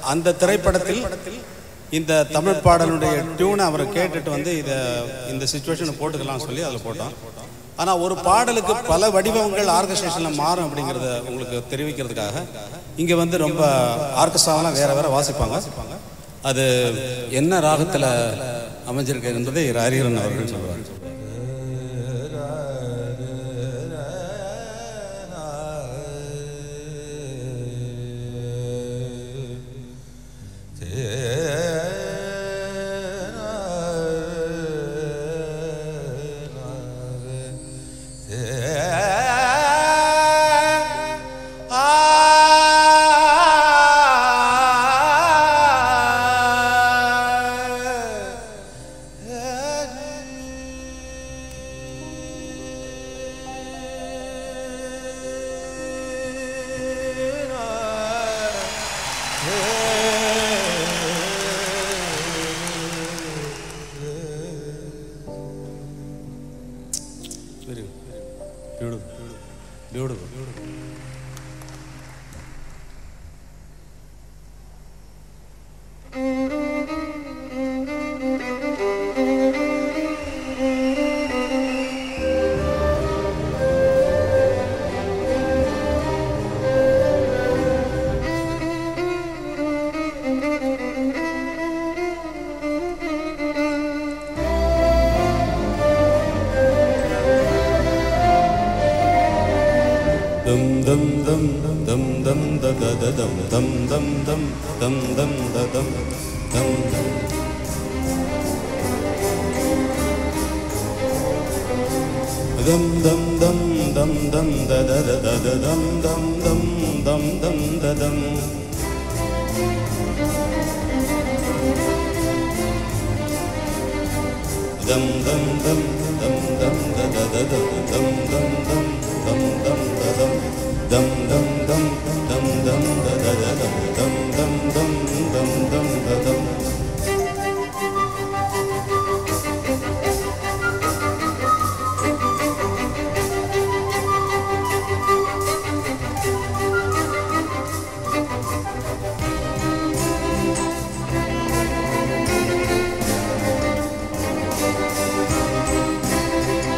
அந்த திரைப்படத்தில் இந்த தமிழ் பாடலுடைய டியூனை அவரை கேட்டுட்டு வந்து இந்த சிச்சுவேஷனை போட்டுக்கலாம் சொல்லி அதில் போட்டோம். ஆனால் ஒரு பாடலுக்கு பல வடிவங்கள் ஆர்கெஸ்ட்ரேஷனில் மாறும் அப்படிங்கிறத உங்களுக்கு தெரிவிக்கிறதுக்காக இங்கே வந்து ரொம்ப ஆர்கெஸ்ட்ராவெலாம் வேறு வாசிப்பாங்க. அது என்ன ராகத்தில் அமைஞ்சிருக்கு என்பதை ஹரிஹரன் அவர்கள் சொல்லுவார்.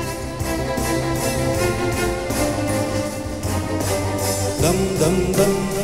dum dum dum